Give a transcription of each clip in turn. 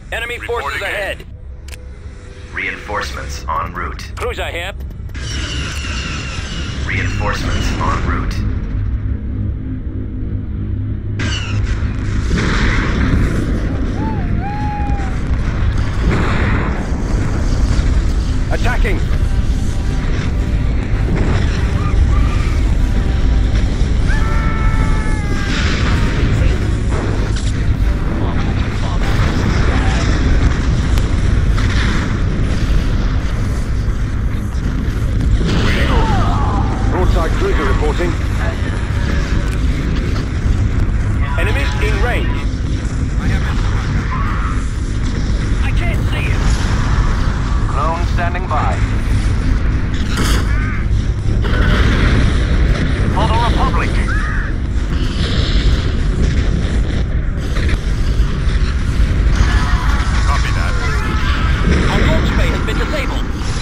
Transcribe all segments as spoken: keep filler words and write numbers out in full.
Enemy forces Reporting ahead. Reinforcements en route. Cruiser here. Reinforcements en route. Attacking. Broadside cruiser reporting. Enemies in range. I can't see him. Clone standing by. For the Republic. Copy that. Our launch bay has been disabled.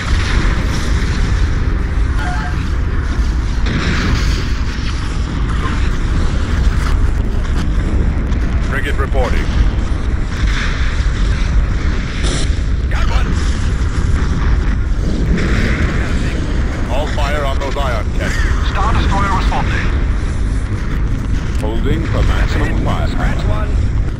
Frigate reporting. Got one. All fire on those ion cannons. Star Destroyer responding. Holding for maximum fire. Scratch one.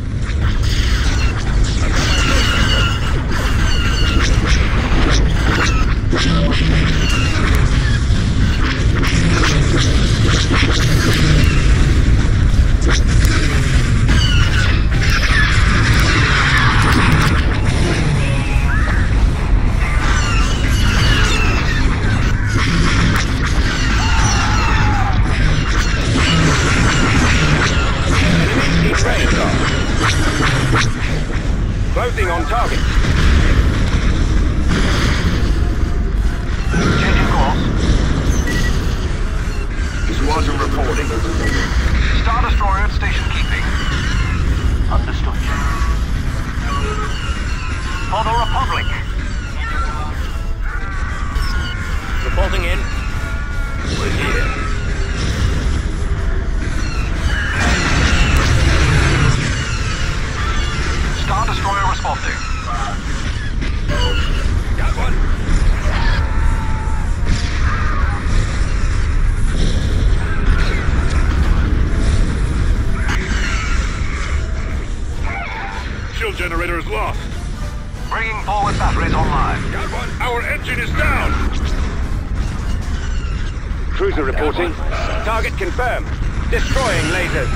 Closing on target. Changing course. Squadron reporting. Star Destroyer at station keeping. Understood. For the Republic. Reporting in. We're here. Star Destroyer responding. Got one. Shield generator is lost. Bringing forward batteries online. Got one. Our engine is down. Cruiser reporting. Target confirmed. Destroying lasers.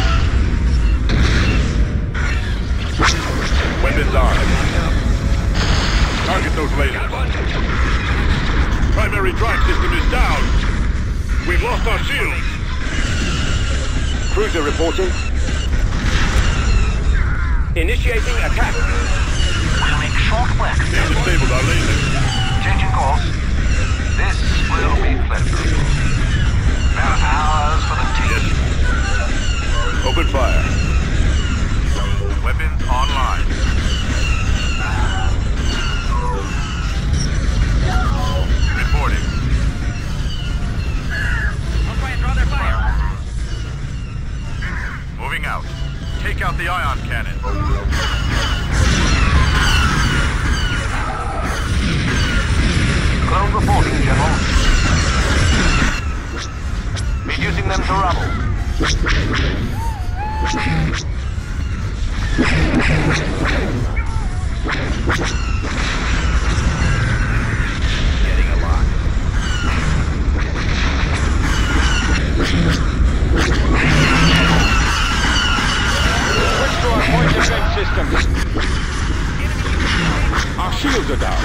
Weapons armed. Target those lasers. Primary drive system is down. We've lost our shields. Cruiser reporting. Initiating attack. We'll make short work. They've disabled our lasers. Changing course. This will be pleasurable. Now ours for the taking. Open fire. Weapons online. Reporting. I'll try and draw their fire. Moving out. Take out the ion cannon. Clone reporting, General. Reducing them to rubble. Getting a lock. Switch to our point defense system. Our shields are down.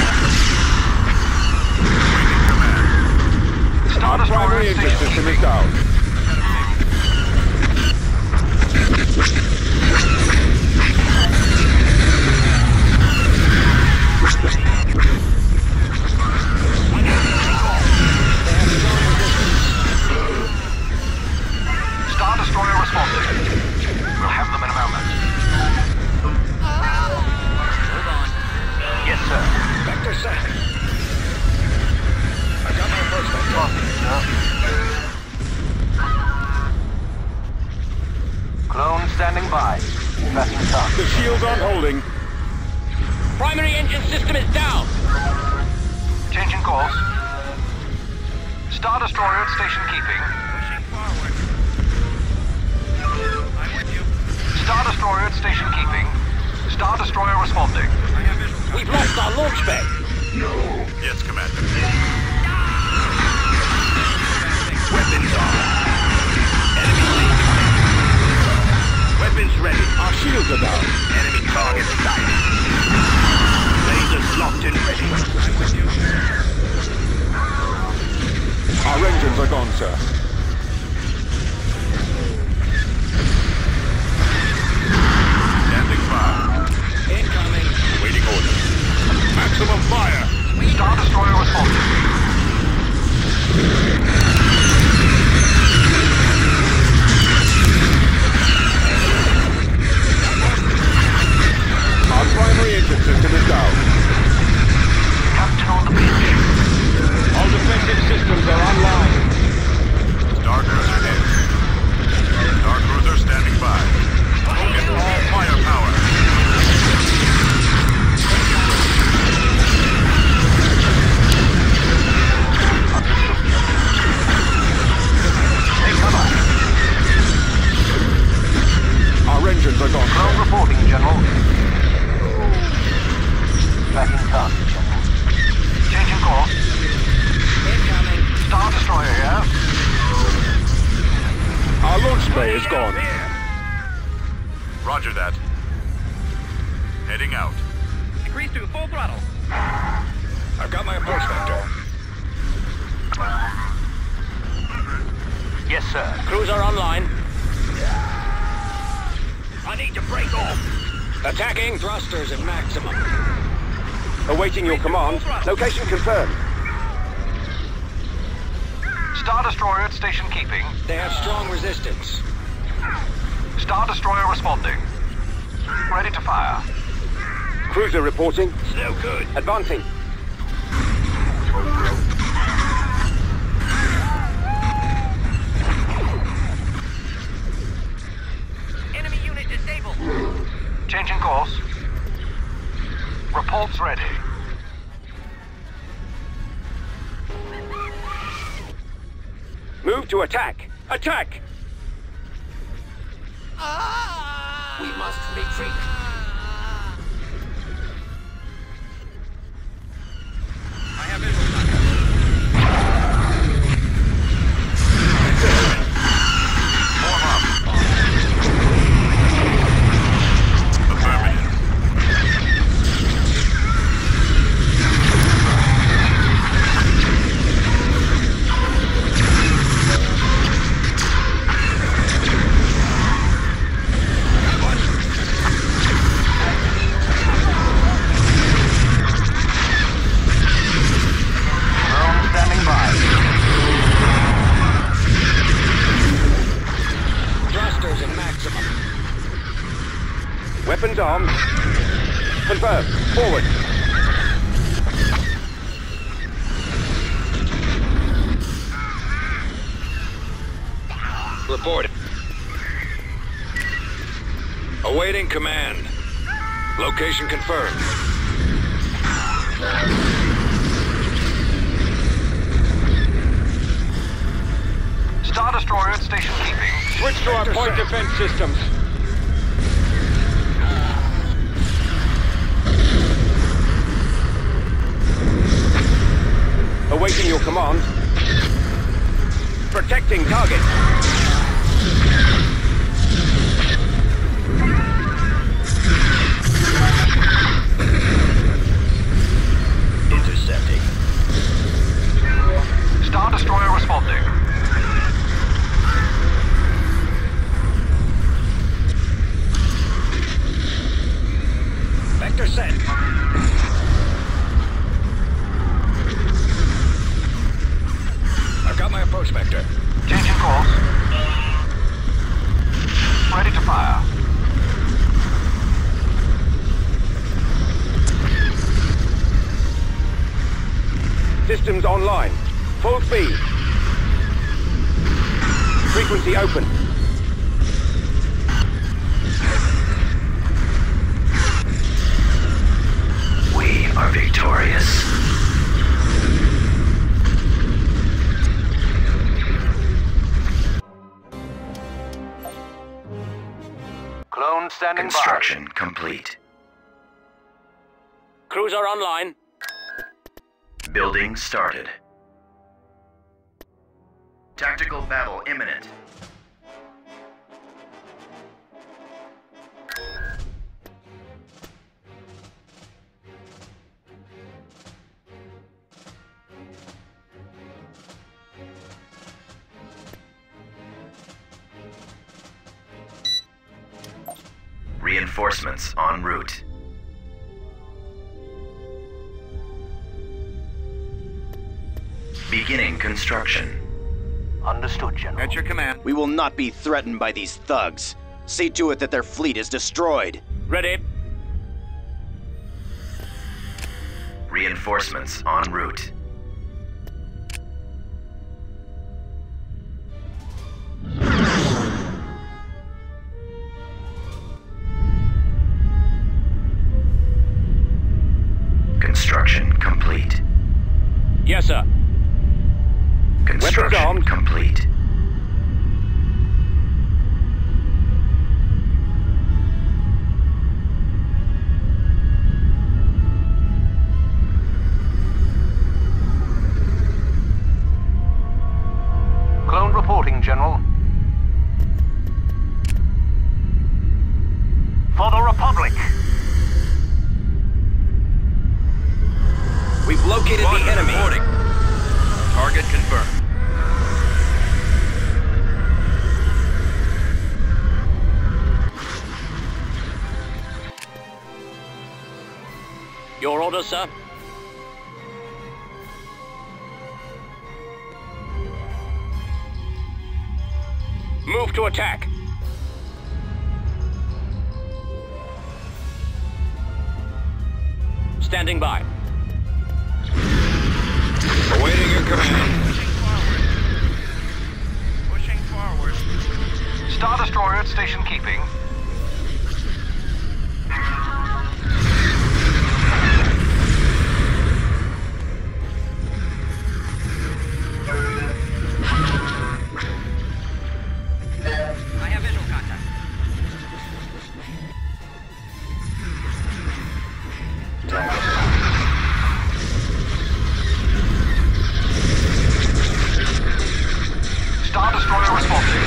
Star Our Destroyer primary at engine station system is keeping. down. Star Destroyer responding. We'll have them in a moment. Hold on. Yes, sir. Vector set. I got my first vector. Copy, sir. Clone standing by. Passing target. The shields aren't holding. Primary engine system is down. Changing course. Star Destroyer at station keeping. Pushing forward. I'm with you. Star Destroyer at station keeping. Star Destroyer responding. I have visual. We've lost our launch bay. Yes, Commander. Weapons on. Enemy laser. Weapons ready. Our shields are down. Enemy target sighted. Lasers locked and ready. I'm with you. Our engines are gone, sir. Standing by. Incoming. Waiting orders. Maximum fire. Star Destroyer responding. Our primary engine system is down. Captain on the pitch. All defensive systems are online. Star Cruiser in. Star Cruiser standing by. Get all firepower. Take cover. Our engines are gone. Ground reporting, General. Tracking target, General. Changing course. Incoming. Star Destroyer here. Our launch bay is gone. Roger that. Heading out. Increase to full throttle. I've got my approach vector. Yes, sir. Cruiser online. I need to break off. Attacking thrusters at maximum. Awaiting your command. Location confirmed. Star Destroyer at station keeping. They have strong resistance. Star Destroyer responding. Ready to fire. Cruiser reporting. No good. Advancing. Enemy unit disabled. Changing course. Reports ready. Move to attack. Attack! We must retreat. I have visual contact. Form up. Affirmative. Drone standing by. Thrusters at maximum. Weapons armed. Confirmed. Forward. Report. Awaiting command. Location confirmed. Star Destroyer at station keeping. Switch to our point defense systems. Awaiting your command. Protecting target. Intercepting. Star Destroyer responding. Vector set. I've got my approach vector. Changing course. Ready to fire. Systems online. Full speed. Frequency open. Clone standing Construction complete. Cruiser online. Building started. Tactical battle imminent. Reinforcements en route. Beginning construction. by. Understood, General. At your command. We will not be threatened by these thugs. See to it that their fleet is destroyed. Ready. Reinforcements en route. Construction complete. Yes, sir. Construction armed. complete. Clone reporting, General. For the Republic. We've located Squadron the enemy. reporting. Target confirmed. Your orders, sir. Move to attack. Standing by. Awaiting your command. Pushing forward. Star Destroyer at station keeping. I have visual contact. Star Destroyer responsive.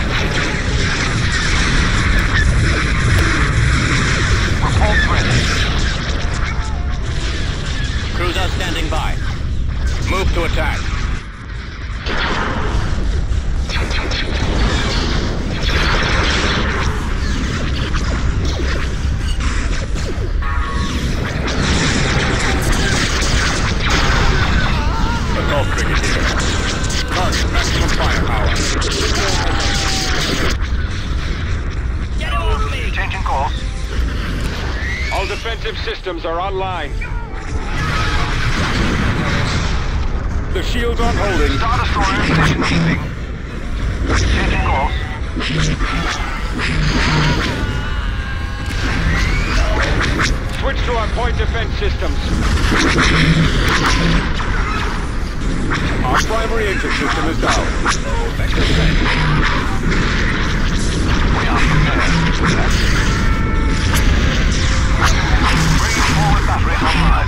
Report ready. Cruiser standing by. Move to attack. Assault frigate here. Target maximum firepower. Get off me! Changing course. All defensive systems are online. The shields on holding. Star Destroyer station keeping. Changing course. Switch to our point defense systems. Our primary engine system is down. We are prepared. Bringing forward battery online.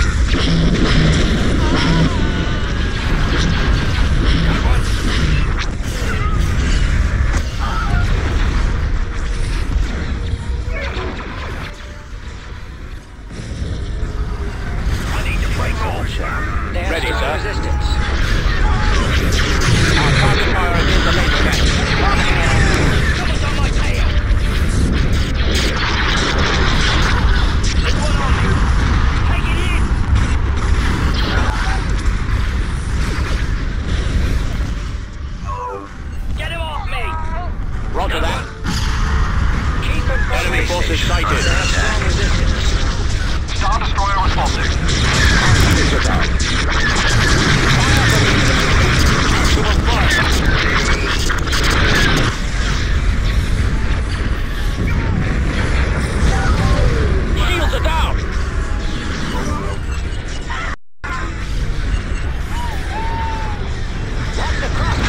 Ready, sir. Resistance. Our target fire is in the laser gun. Someone's on my tail. There's one on me. Take it in. Get him off me. Roger that. Keep him from Enemy me. forces sighted. Strong resistance. Star Destroyer responsive. Shields are down.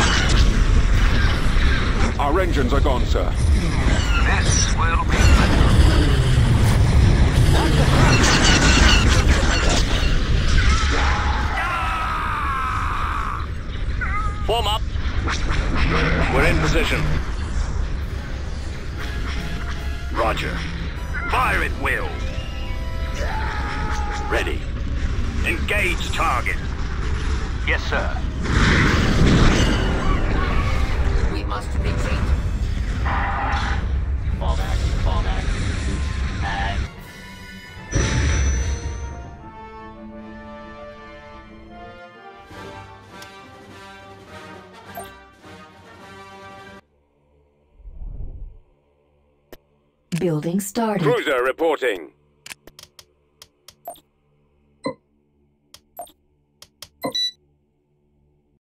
Our engines are gone, sir. This will be Fire at will. Ready. Engage target. Yes, sir. We must retreat. Fall back, fall back. And... Building started. Cruiser reporting.